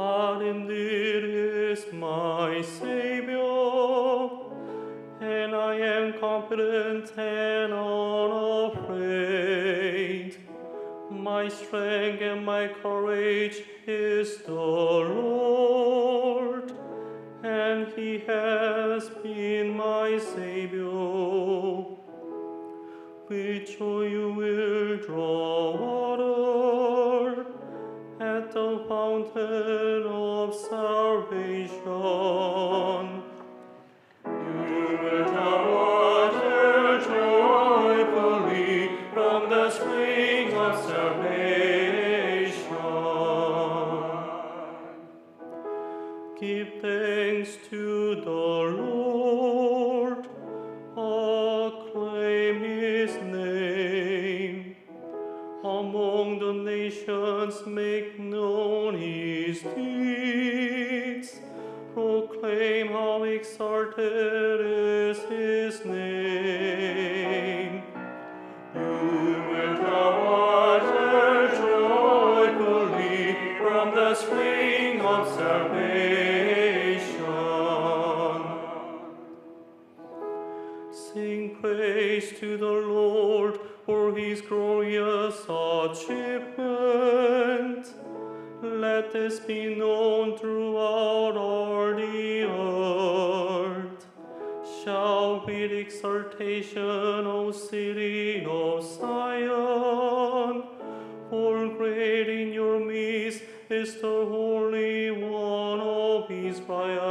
God indeed is my Savior, and I am confident and unafraid. My strength and my courage is the Lord, and He has been my Savior. With joy you will draw water at the fountain of salvation. You will draw water joyfully from the spring of salvation. Give thanks to the Lord, acclaim His name. Among the nations make known His deeds. Proclaim how exalted is His name. You will draw water joyfully from the spring of salvation. Sing praise to the Lord for His glorious achievement. Let this be known throughout all the earth. Shout with exultation, O city of Zion, for great in your midst is the Holy One of Israel.